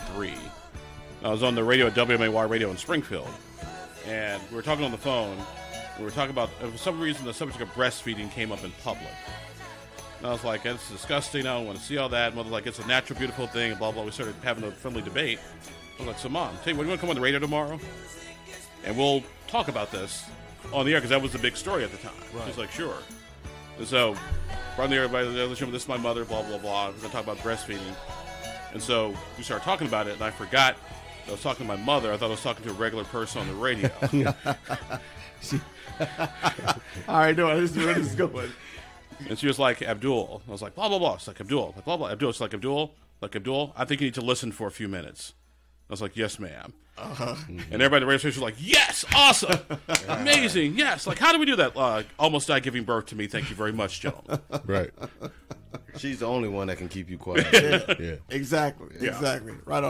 3. I was on the radio at WMAY Radio in Springfield, and we were talking on the phone. We were talking about, for some reason, the subject of breastfeeding came up in public. And I was like, it's disgusting. I don't want to see all that. And Mother's like, it's a natural, beautiful thing, and blah, blah. We started having a friendly debate. I was like, so, Mom, tell you what, you want to come on the radio tomorrow? And we'll talk about this on the air, because that was the big story at the time. Right. She's like, sure. And so, brought on the air, this is my mother, blah, blah, blah. We're going to talk about breastfeeding. And so we started talking about it, and I forgot I was talking to my mother. I thought I was talking to a regular person on the radio. All right, no, this is where this is going. And she was like, Abdul. I was like, blah, blah, blah. She's like, Abdul. Like, blah, blah. Abdul. She's like, Abdul. Like, Abdul, I think you need to listen for a few minutes. I was like, yes, ma'am. Uh-huh. And everybody in the radio station was like, yes, awesome, amazing, yes. Like, how do we do that? Almost died giving birth to me. Thank you very much, gentlemen. Right. She's the only one that can keep you quiet. Yeah. Exactly. Right on.